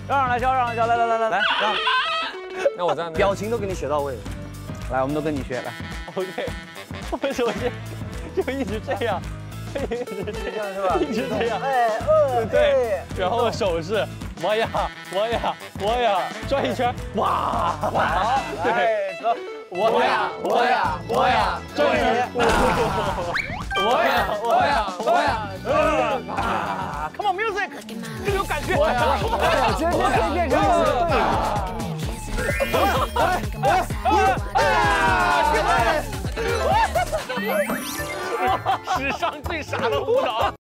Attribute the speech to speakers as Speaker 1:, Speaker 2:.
Speaker 1: 让上来教，让上来教，来，让。
Speaker 2: 那我这样，
Speaker 1: 表情都给你学到位。来，我们都跟你学，来。
Speaker 3: OK， 我首先就一直这样，一直这样是吧？一直这样，对，然后手势，我呀，转一圈，哇，对，走，我呀，转一圈，我呀，Come on music， 更有感觉，我呀，
Speaker 1: 直接可以变成
Speaker 3: 史上最傻的舞蹈。